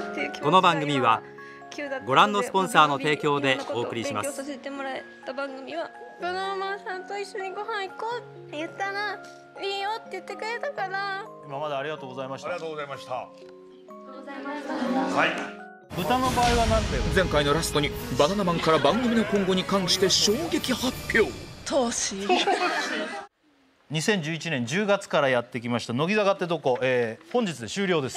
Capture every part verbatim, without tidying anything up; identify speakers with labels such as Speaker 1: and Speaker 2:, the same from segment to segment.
Speaker 1: っていう気持ちが
Speaker 2: この番組は
Speaker 1: 急だったので
Speaker 2: ご覧のスポンサーの提供でお送りします。
Speaker 1: 勉強させてもらった番組はバナナマンさんと一緒にご飯行こうって言ったらいいよって言ってくれたから。
Speaker 3: 今までありがとうございました。
Speaker 4: ありがとうございました。
Speaker 3: はい。豚の場合は何ていうの？
Speaker 5: 前回のラストにバナナマンから番組の今後に関して衝撃発表。
Speaker 1: 投資
Speaker 3: にせんじゅういちねんじゅうがつからやってきました乃木坂ってどこ、えー、本日で終了です。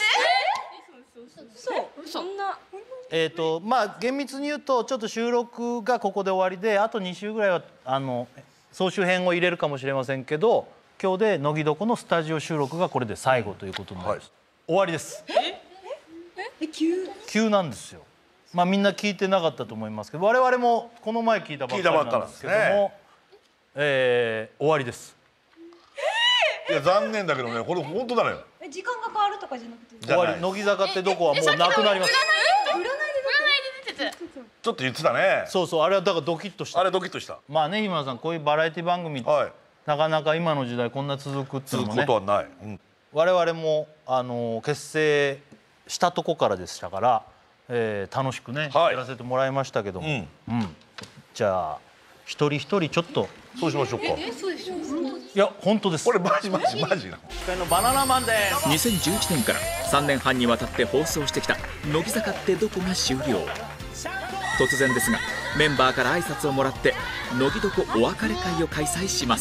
Speaker 1: そうそんな
Speaker 3: えっとまあ厳密に言うとちょっと収録がここで終わりであとに週ぐらいはあの総集編を入れるかもしれませんけど今日で乃木床のスタジオ収録がこれで最後ということになります、はい、終わりです。ええ急急なんですよ。まあみんな聞いてなかったと思いますけど我々もこの前聞いたばっかりなんですけども、ねえー、終わりです。
Speaker 4: いや残念だけどねこれ本当だね。
Speaker 6: 時間が変わるとかじゃなくて
Speaker 3: 終わり。乃木坂ってどこはもうなくなります。
Speaker 6: 占いで出てた。
Speaker 4: ちょっと言ってたね。
Speaker 3: そうそうあれはだからドキッとした。
Speaker 4: あれドキッとした。
Speaker 3: まあね日村さんこういうバラエティ番組、はい、なかなか今の時代こんな続くっていうのもね。
Speaker 4: 続くことはない。うん、我
Speaker 3: 々もあの結成したとこからでしたから、えー、楽しくね、はい、やらせてもらいましたけども、うんうん、じゃあ一人一人ちょっと
Speaker 4: そうしましょうか。
Speaker 6: えそうでしょ。
Speaker 3: いや本当です。
Speaker 4: これマジマジマジな
Speaker 3: のバナナマンで
Speaker 5: にせんじゅういちねんからさんねんはんにわたって放送してきた乃木坂ってどこが終了。突然ですがメンバーから挨拶をもらって乃木床お別れ会を開催します。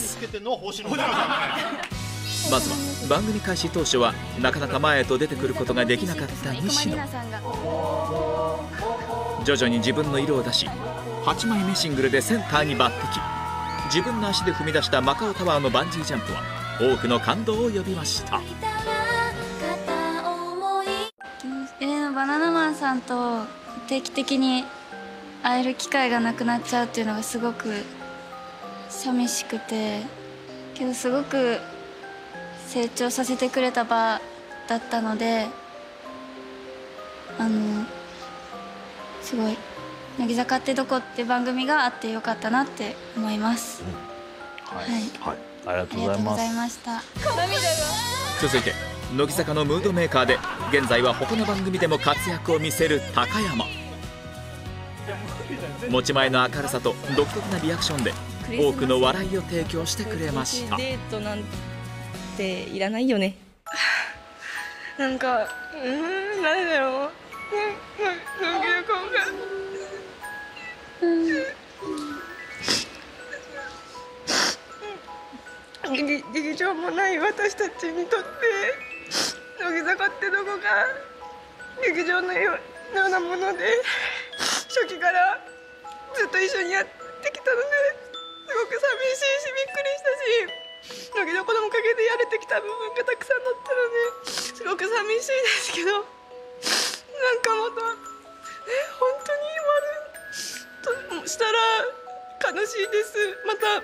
Speaker 5: まずは番組開始当初はなかなか前へと出てくることができなかった西野。徐々に自分の色を出しはちまいめシングルでセンターに抜擢。自分の足で踏み出したマカオタワーのバンジージャンプは多くの感動を呼びました。
Speaker 7: えー、バナナマンさんと定期的に会える機会がなくなっちゃうっていうのがすごく寂しくてけどすごく成長させてくれた場だったのであのすごい乃木坂ってどこって番組があってよかったなって思います、
Speaker 3: うん、はい、はいはい、ありがとうございま
Speaker 7: した。
Speaker 5: 続いて乃木坂のムードメーカーで現在は他の番組でも活躍を見せる高山。持ち前の明るさと独特なリアクションで多くの笑いを提供してくれました。
Speaker 1: デートなんていらないよね。なんかうーん何だろう。乃木坂が劇劇場もない私たちにとって乃木坂ってどこか劇場のようなもので初期からずっと一緒にやってきたのですごく寂しいしびっくりしたし乃木坂のおかげでやれてきた部分がたくさんだったのですごく寂しいですけどなんかまたえ本当に終わるとしたら悲しいです。また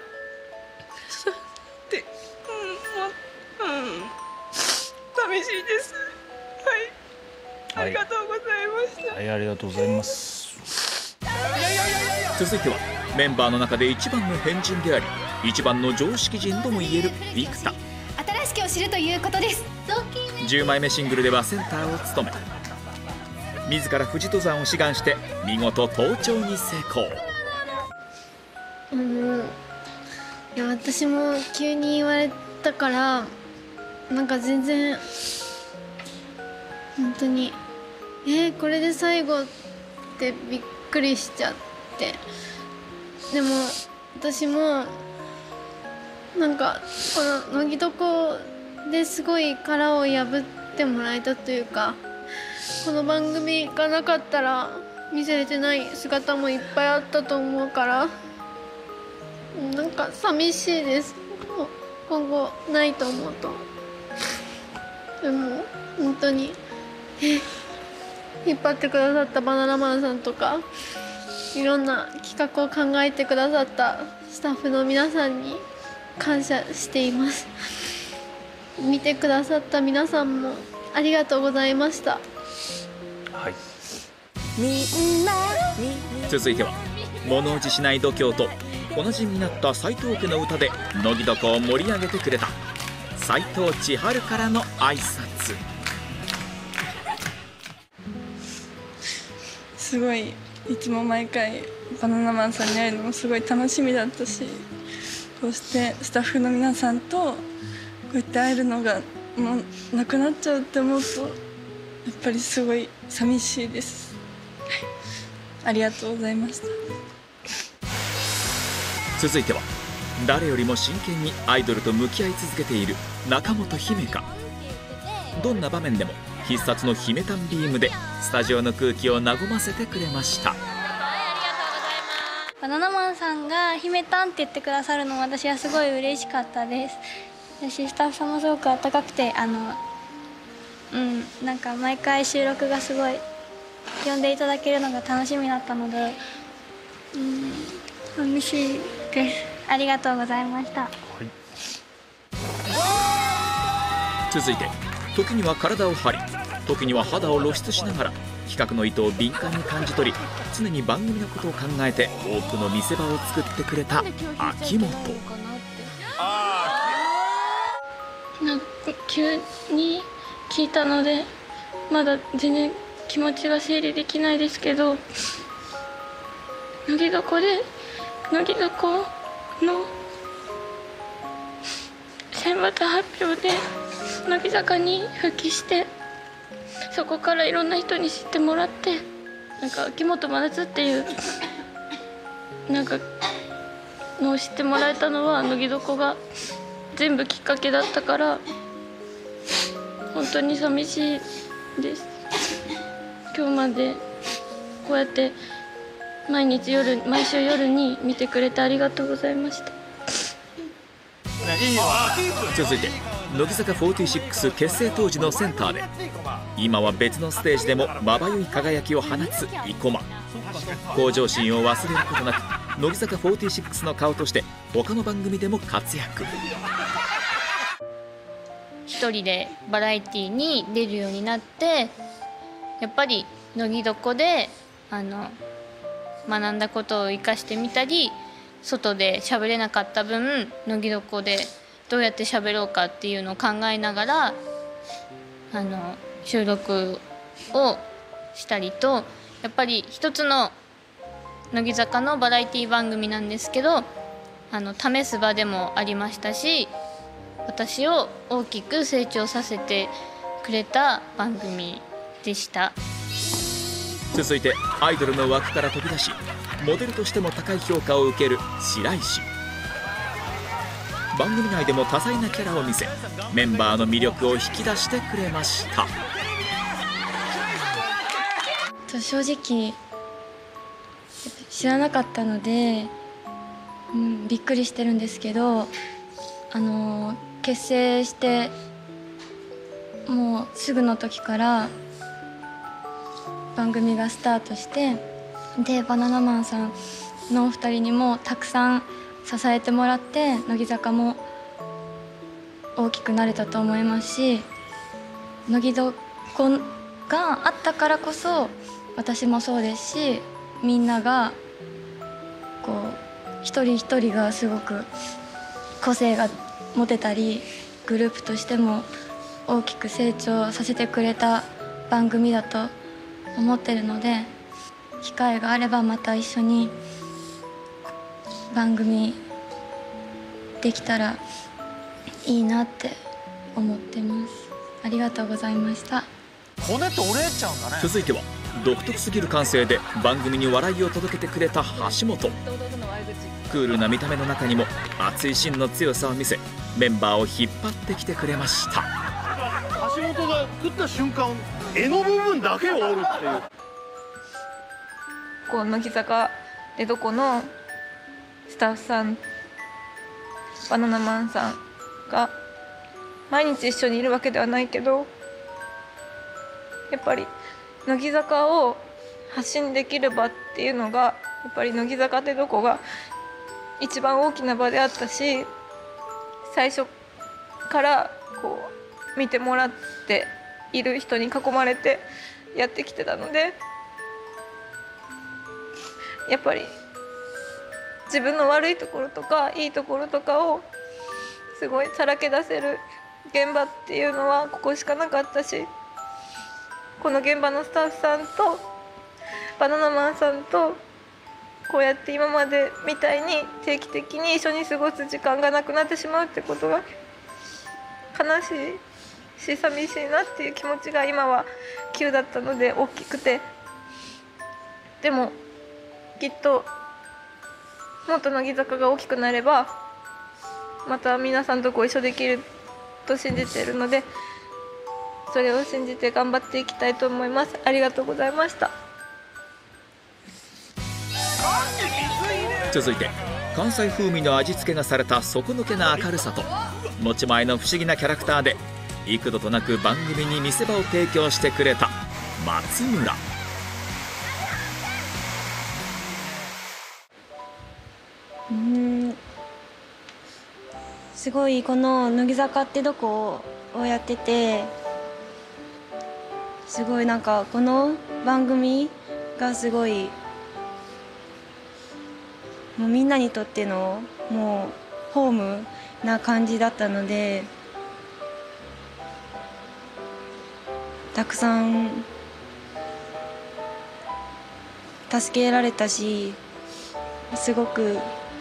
Speaker 1: で、うんま、うん寂しいです。はい、はい、ありがとうございました。
Speaker 3: はい、ありがとうございます。
Speaker 5: 続いてはメンバーの中で一番の変人であり一番の常識人ともいえる生田。
Speaker 6: 新しきを知るということです。
Speaker 5: じゅうまいめシングルではセンターを務め自ら富士登山を志願して見事登頂に成功。
Speaker 8: あのいや私も急に言われたからなんか全然本当にえー、これで最後ってびっくりしちゃって。でも私もなんかこの乃木床ですごい殻を破ってもらえたというかこの番組がなかったら見せれてない姿もいっぱいあったと思うからなんか寂しいです。今後ないと思うと。でも本当に引っ張ってくださったバナナマンさんとかいろんな企画を考えてくださったスタッフの皆さんに感謝しています。見てくださった皆さんもありがとうございました。
Speaker 5: はい、続いては物おじしない度胸とおなじみになった斉藤家の歌で乃木床を盛り上げてくれた斉藤千春からの挨拶。
Speaker 7: すごいいつも毎回バナナマンさんに会えるのもすごい楽しみだったし、こうしてスタッフの皆さんとこうやって会えるのがもうなくなっちゃうって思うとやっぱりすごい寂しいです。ありがとうございました。
Speaker 5: 続いては誰よりも真剣にアイドルと向き合い続けている中本姫香。どんな場面でも必殺の姫タンビームでスタジオの空気を和ませてくれました。
Speaker 7: バナナマンさんが姫タンって言ってくださるのも私はすごい嬉しかったです。私スタッフさんもすごく温かくて、あのうんなんか毎回収録がすごい呼んでいただけるのが楽しみだったので、うん寂しいです。ありがとうございました。
Speaker 5: 続いて時には体を張り時には肌を露出しながら企画の意図を敏感に感じ取り常に番組のことを考えて多くの見せ場を作ってくれた秋元。
Speaker 7: なんか急に聞いたのでまだ全然気持ちが整理できないですけど、乃木坂で乃木坂の選抜発表で乃木坂に復帰して、そこからいろんな人に知ってもらって、なんか秋元真夏っていうなんかのを知ってもらえたのは乃木坂が全部きっかけだったから本当に寂しいです。今日までこうやって毎日夜毎週夜に見てくれてありがとうございました。
Speaker 5: 続いて乃木坂フォーティーシックス結成当時のセンターで今は別のステージでもまばゆい輝きを放つ生駒。向上心を忘れることなく乃木坂フォーティーシックスの顔として他の番組でも活躍。
Speaker 9: 一人でバラエティに出るようになって、やっぱり乃木床であの学んだことを生かしてみたり、外で喋れなかった分乃木床でどうやって喋ろうかっていうのを考えながらあの収録をしたりと、やっぱり一つの乃木坂のバラエティ番組なんですけど、あの試す場でもありましたし、私を大きく成長させてくれた番組でした。
Speaker 5: 続いてアイドルの枠から飛び出しモデルとしても高い評価を受ける白石。番組内でも多彩なキャラを見せメンバーの魅力を引き出してくれました。
Speaker 7: 正直知らなかったので、うん、びっくりしてるんですけど、あの結成してもうすぐの時から番組がスタートして、でバナナマンさんのお二人にもたくさん支えてもらって乃木坂も大きくなれたと思いますし、乃木床があったからこそ私もそうですし、みんながこう一人一人がすごく個性が持てたりグループとしても大きく成長させてくれた番組だと思ってるので、機会があればまた一緒に番組できたらいいなって思ってます。ありがとうございました。
Speaker 3: 骨と折れちゃうんだね。
Speaker 5: 続いては独特すぎる感性で番組に笑いを届けてくれた橋本。クールな見た目の中にも熱い芯の強さを見せメンバーを引っ張ってきてくれました。
Speaker 3: 橋本が食った瞬間柄の部分だけを折るっていう。
Speaker 1: こう乃木坂でどこのスタッフさんバナナマンさんが毎日一緒にいるわけではないけど、やっぱり乃木坂を発信できる場っていうのがやっぱり乃木坂ってどこが一番大きな場であったし、最初からこう見てもらっている人に囲まれてやってきてたので、やっぱり自分の悪いところとかいいところとかをすごいさらけ出せる現場っていうのはここしかなかったし、この現場のスタッフさんとバナナマンさんとこうやって今までみたいに定期的に一緒に過ごす時間がなくなってしまうってことが悲しいし寂しいなっていう気持ちが今は急だったので大きくて、でもきっともっと乃木坂が大きくなればまた皆さんとご一緒できると信じているので、それを信じて頑張っていきたいと思います。ありがとうございました。
Speaker 5: 続いて関西風味の味付けがされた底抜けな明るさと持ち前の不思議なキャラクターで幾度となく番組に見せ場を提供してくれた松村。
Speaker 10: うーんすごいこの乃木坂ってどこをやってて、すごいなんかこの番組がすごいもうみんなにとってのもうホームな感じだったので、たくさん助けられたし、すごく、うん、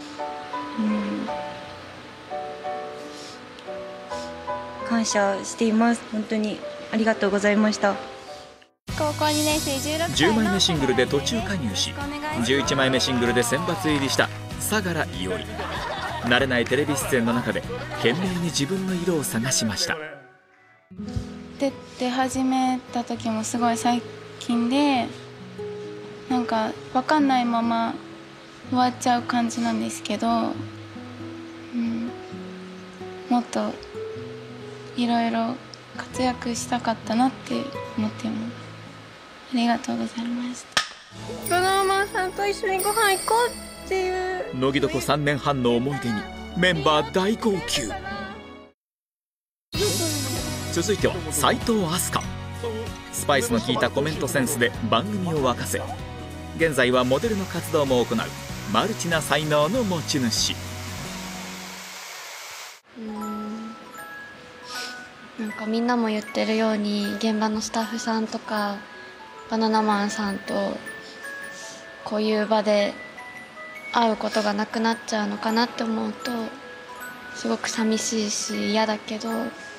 Speaker 10: 感謝しています。本当にありがとうございました。
Speaker 6: 高校にねん生じゅうろくさいの
Speaker 5: じゅうまいめシングルで途中加入しじゅういちまいめシングルで選抜入りした相良伊織。慣れないテレビ出演の中で懸命に自分の色を探しました。
Speaker 7: 出て始めた時もすごい最近で、なんか分かんないまま終わっちゃう感じなんですけど、うん、もっといろいろ活躍したかったなって思ってます。ありがとうございました。
Speaker 1: バナナマンさんと一緒にご飯行こうっていう
Speaker 5: 乃木床さんねんはんの思い出にメンバー大号泣。続いては斉藤飛鳥。スパイスの効いたコメントセンスで番組を沸かせ、現在はモデルの活動も行うマルチな才能の持ち主。
Speaker 9: うーんなんかみんなも言ってるように現場のスタッフさんとかバナナマンさんとこういう場で会うことがなくなっちゃうのかなって思うとすごく寂しいし嫌だけど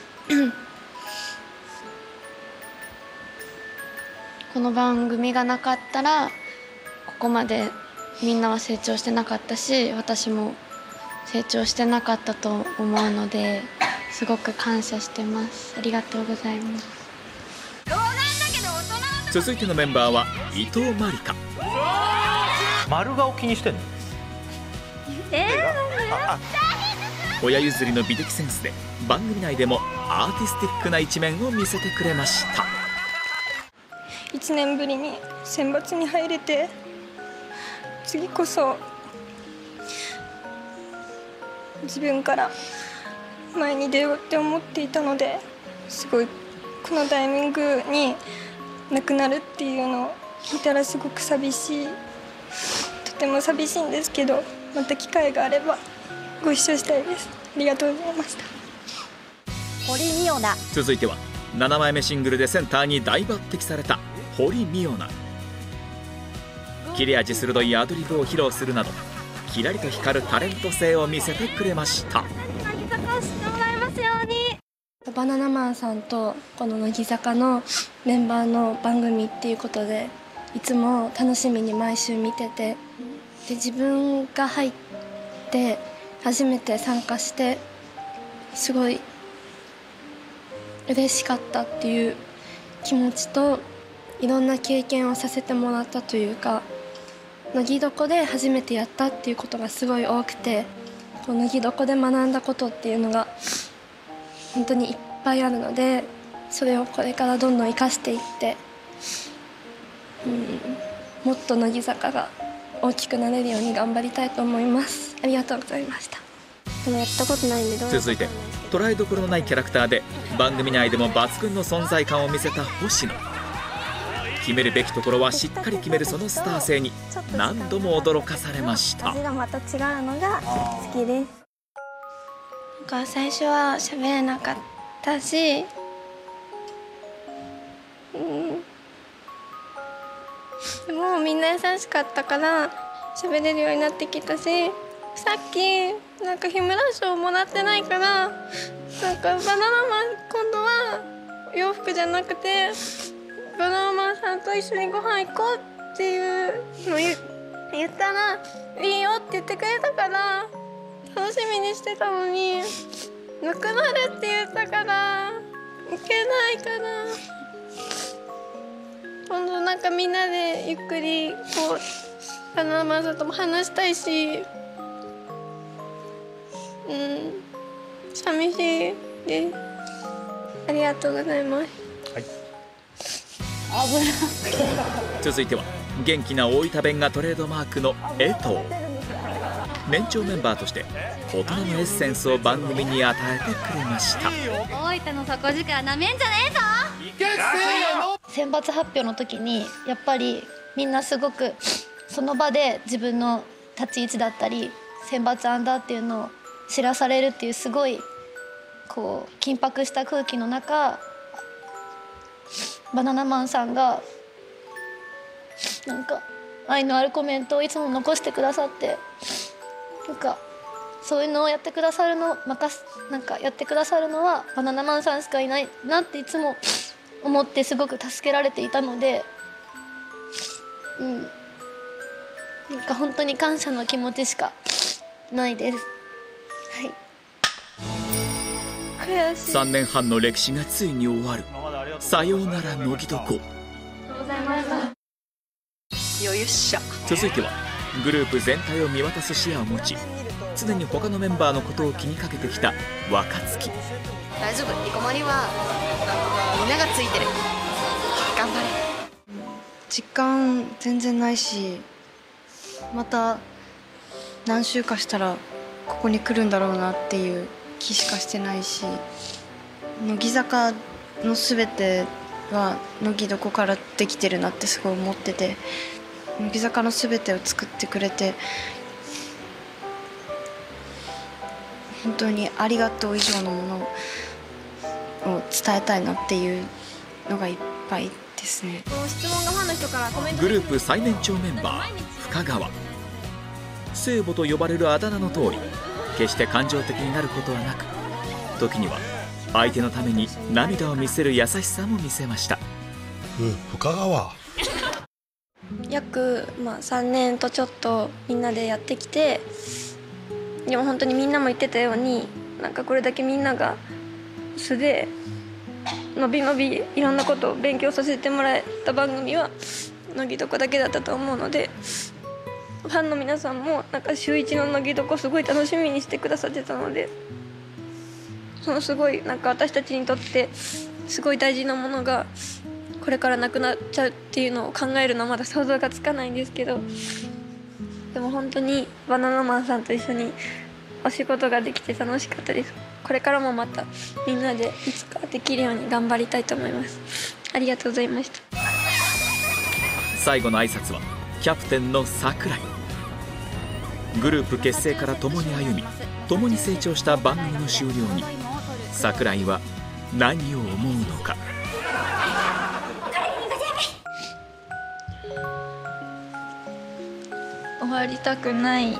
Speaker 9: この番組がなかったらここまでみんなは成長してなかったし、私も成長してなかったと思うのですごく感謝してます。ありがとうございます。
Speaker 5: 続いてのメンバーは伊藤まりか。
Speaker 3: 丸顔気にしてんの？
Speaker 6: え
Speaker 5: 親譲りの美的センスで番組内でもアーティスティックな一面を見せてくれました。
Speaker 1: いちねんぶりに選抜に入れて、次こそ自分から前に出ようって思っていたので、すごいこのタイミングになくなるっていうのを聞いたらすごく寂しい、とても寂しいんですけど、また機会があればご一緒したいです。ありがとうございました。
Speaker 11: 堀美央奈。
Speaker 5: 続いてはななまいめシングルでセンターに大抜擢された堀美央奈。切れ味鋭いアドリブを披露するなどキラリと光るタレント性を見せてくれました。
Speaker 6: 乃木坂を知ってもらえますように。
Speaker 10: バナナマンさんとこの乃木坂のメンバーの番組っていうことでいつも楽しみに毎週見てて、で自分が入って初めて参加してすごい嬉しかったっていう気持ちと、いろんな経験をさせてもらったというか、乃木床で初めてやったっていうことがすごい多くて、こう乃木床で学んだことっていうのが本当にいっぱいあるので、それをこれからどんどん生かしていって、うん、もっと乃木坂が大きくなれるように頑張りたいと思います。ありがとうございました。でもやったことないんでどう
Speaker 5: 続いて捉えどころのないキャラクターで番組内でも抜群の存在感を見せた星野。決めるべきところはしっかり決めるそのスター性に何度も驚かされました。
Speaker 10: 味がまた違うのが好きです。なんか最初は喋れなかったし、うん、 でもみんな優しかったから喋れるようになってきたし、さっきなんか日村賞もらってないから、なんかバナナマン今度は洋服じゃなくてバナナマンさんと一緒にご飯行こうっていうのを言言ったらいいよって言ってくれたから楽しみにしてたのに、なくなるって言ったから行けないから、今度なんかみんなでゆっくりこうバナナマンさんとも話したいし、うん寂しいです。ありがとうございます。
Speaker 5: 続いては元気な大分弁がトレードマークの江藤。年長メンバーとして大人のエッセンスを番組に与えてくれました。
Speaker 6: 大分の底力なめんじゃねえぞ。
Speaker 12: 選抜発表の時にやっぱりみんなすごくその場で自分の立ち位置だったり選抜アンダーっていうのを知らされるっていうすごいこう緊迫した空気の中、バナナマンさんがなんか愛のあるコメントをいつも残してくださって、なんかそういうのをやってくださるの任すなんかやってくださるのはバナナマンさんしかいないなっていつも思ってすごく助けられていたので、うん、なんか本当に感謝の気持ちしかないです。はい。悔しい。
Speaker 5: さんねんはんの歴史がついに終わる。さようなら乃木床。
Speaker 10: ありがとうございました。
Speaker 1: よいしょ。
Speaker 5: 続いてはグループ全体を見渡す視野を持ち、常に他のメンバーのことを気にかけてきた若月。
Speaker 13: 大丈夫、生駒にはみんながついてる。頑張れ。実感全然ないし、また何週かしたらここに来るんだろうなっていう気しかしてないし、乃木坂の全ては乃木床からできてるなってすごい思ってて、乃木坂の全てを作ってくれて本当にありがとう以上のものを伝えたいなっていうのがいっぱいですね。
Speaker 10: 質問がファンの人からコメント。
Speaker 5: グループ最年長メンバー深川。聖母と呼ばれるあだ名の通り、決して感情的になることはなく、時には相手のために涙を見せる優しさも見せました。
Speaker 4: うん、深川。
Speaker 10: 約、まあ、さんねんとちょっとみんなでやってきて、でも本当にみんなも言ってたように、なんかこれだけみんなが素でのびのびいろんなことを勉強させてもらえた番組は乃木床だけだったと思うので、ファンの皆さんもなんか週一の乃木床すごい楽しみにしてくださってたので、そのすごいなんか私たちにとってすごい大事なものがこれからなくなっちゃうっていうのを考えるのはまだ想像がつかないんですけど、でも本当にバナナマンさんと一緒にお仕事ができて楽しかったです。これからもまたみんなでいつかできるように頑張りたいと思います。ありがとうございました。
Speaker 5: 最後の挨拶はキャプテンの櫻井。グループ結成から共に歩み、共に成長した番組の終了に櫻井は何を思うのか。
Speaker 7: 終わりたくない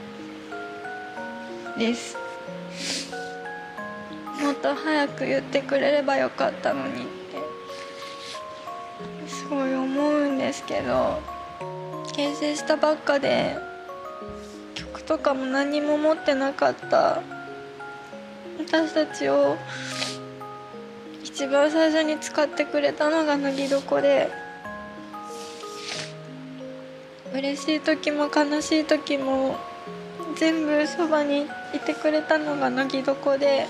Speaker 7: です。もっと早く言ってくれればよかったのにってすごい思うんですけど、結成したばっかで曲とかも何も持ってなかった私たちを一番最初に使ってくれたのが乃木床で、嬉しい時も悲しい時も全部そばにいてくれたのが乃木床で、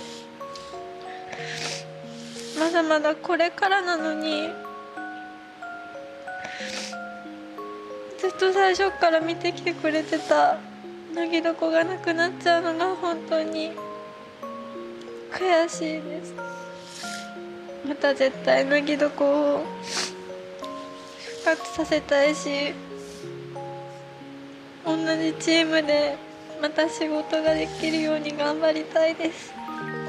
Speaker 7: まだまだこれからなのにずっと最初から見てきてくれてた乃木床がなくなっちゃうのが本当に悔しいです。また絶対乃木床を復活させたいし、同じチームでまた仕事ができるように頑張りたいです。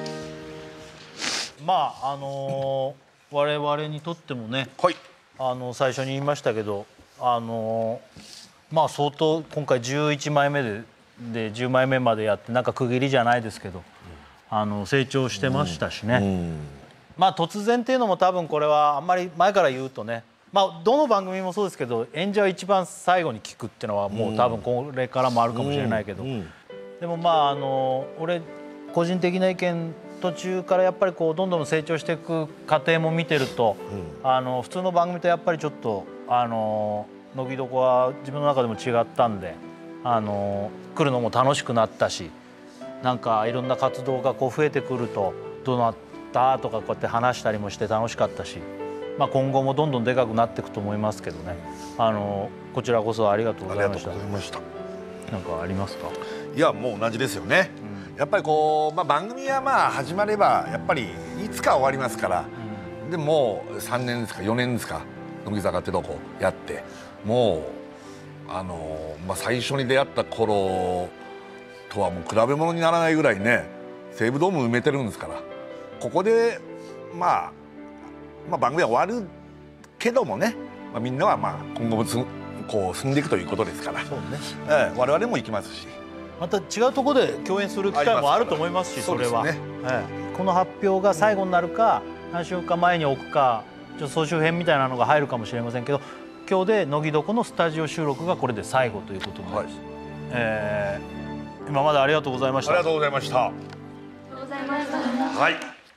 Speaker 3: まああのー、我々にとってもね、はい、あの最初に言いましたけど、 あのまあ相当今回じゅういちまいめででじゅうまいめまでやってなんか区切りじゃないですけど、あの成長してましたしね、うんうん、まあ突然っていうのも多分これはあんまり前から言うとね、まあどの番組もそうですけど演者は一番最後に聞くっていうのはもう多分これからもあるかもしれないけど、うんうん、でもまああの俺個人的な意見、途中からやっぱりこうどんどん成長していく過程も見てると、うん、あの普通の番組とやっぱりちょっとあの乃木どこは自分の中でも違ったんで、あの来るのも楽しくなったし、なんかいろんな活動がこう増えてくるとどうなったとかこうやって話したりもして楽しかったし、まあ、今後もどんどんでかくなっていくと思いますけどね、あのこちらこそありがとうございました。ありがとうございました。なんかありますか？
Speaker 4: いやもう同じですよね、うん、やっぱりこう、まあ、番組はまあ始まればやっぱりいつか終わりますから、うん、でもうさんねんですかよねんですか乃木坂ってどこやってもうあの、まあ、最初に出会った頃とはもう比べ物にならないぐらいね西武ドーム埋めてるんですから、ここで、まあ、まあ番組は終わるけどもね、まあ、みんなはまあ今後もつこう進んでいくということですから、そうね、ええ、我々も行きますし、
Speaker 3: また違うところで共演する機会もあると思いますし、それは、ね、ええ、この発表が最後になるか、うん、何週間前に置くかちょっと総集編みたいなのが入るかもしれませんけど、今日で乃木どこのスタジオ収録がこれで最後ということになります、はい、えー、今までありがとうございました。
Speaker 4: ありがとうございました。
Speaker 7: ありがとうございました。
Speaker 4: はい。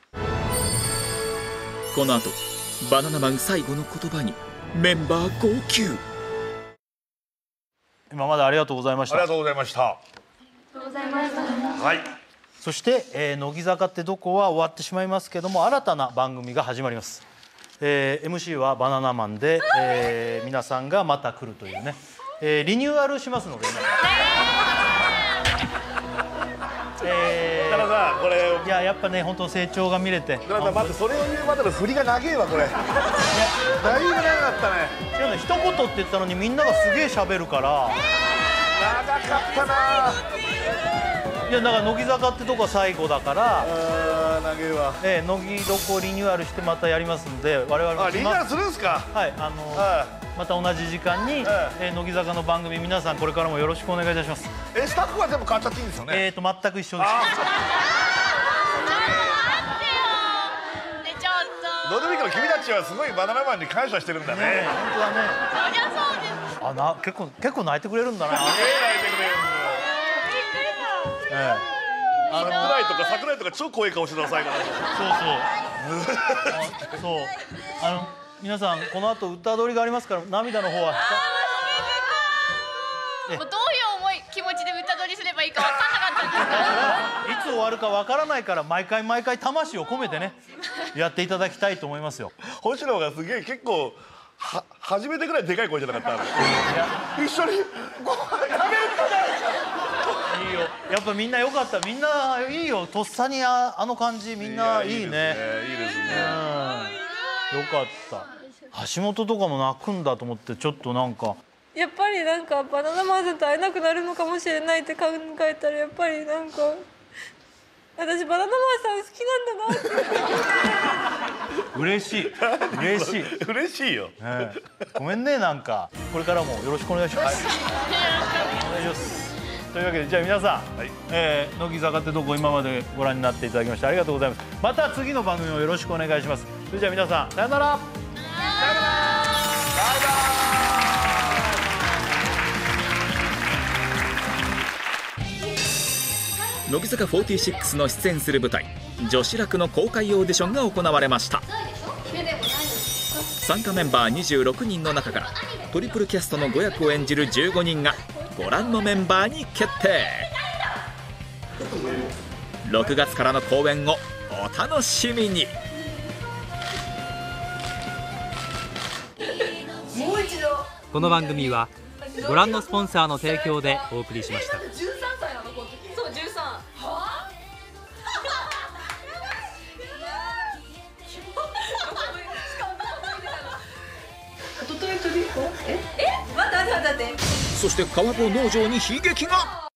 Speaker 5: この後バナナマン最後の言葉にメンバー号泣。
Speaker 3: 今までありがとうございました。
Speaker 4: ありがとうございました。
Speaker 7: ありがとうございました。
Speaker 4: はい。
Speaker 3: そして、えー、乃木坂ってどこは終わってしまいますけども、新たな番組が始まります。えー、エムシー はバナナマンで、えー、皆さんがまた来るというね、えー、リニューアルしますので、えー、
Speaker 4: 田中さんこれ
Speaker 3: いややっぱね本当成長が見れて、
Speaker 4: 田中さん待って、それを言うまでの振りが長えわこれ。いやだいぶ長かったね。
Speaker 3: 違うね、一言って言ったのにみんながすげえ喋るから、
Speaker 4: 長かったな。
Speaker 3: いやだから乃木坂ってとこは最後だから、
Speaker 4: あ長えわ、
Speaker 3: えー、乃木どこリニューアルしてまたやりますんで、我々も
Speaker 4: あリニューアルするんですか。
Speaker 3: はい、あのー、また同じ時間に、えー、乃木坂の番組皆さんこれからもよろしくお願いいたします。
Speaker 4: えスタッフは全部変わっちゃっていいんですよね。
Speaker 3: えーと全く一緒です。
Speaker 4: ノルウィークの君たちはすごいバナナマンに感謝してるんだね。
Speaker 3: ね、本当だね。
Speaker 9: そりゃそうです。
Speaker 3: あな結構結構泣いてくれるんだな。
Speaker 4: 泣いてくれるんだ。
Speaker 3: ええ、
Speaker 4: 桜井とか桜井とか超怖い顔してくださいから。
Speaker 3: そうそう。そう。あの皆さんこの後歌通りがありますから涙の方は。
Speaker 9: もうどういう思い気持ちで歌取りすればいいか分かんなかったんです
Speaker 3: いつ終わるか分からないから毎回毎回魂を込めてねやっていただきたいと思いますよ。
Speaker 4: 星野がすげえ結構は初めてぐらいでかい声じゃなかった。一緒にご飯食べる
Speaker 3: いいよ、やっぱみんな良かった。みんないいよ、とっさに あ, あの感じみんないいね。いいですね。うん、よかった。橋本とかも泣くんだと思ってちょっとなんか
Speaker 1: やっぱりなんかバナナマンさんと会えなくなるのかもしれないって考えたらやっぱりなんか私バナナマンさん好きなんだなって
Speaker 3: 嬉しい嬉しい
Speaker 4: 嬉しいよ、
Speaker 3: ね、ごめんね、なんかこれからもよろしくお願いします、はい、お願いします。というわけでじゃあ皆さん、はい、えー、乃木坂ってどこ今までご覧になっていただきましてありがとうございます。また次の番組もよろしくお願いします。それじゃあ皆さんさよなら。さよなら。
Speaker 5: 乃木坂フォーティーシックスの出演する舞台「女子楽」の公開オーディションが行われました。参加メンバーにじゅうろくにんの中からトリプルキャストのご役を演じるじゅうごにんがご覧のメンバーに決定。ろくがつからの公演をお楽しみに。
Speaker 2: この番組はご覧のスポンサーの提供でお送りしました。
Speaker 1: そうじゅうさん。はあ？え？え？待って待って待って。
Speaker 5: そして川坊農場に悲劇が。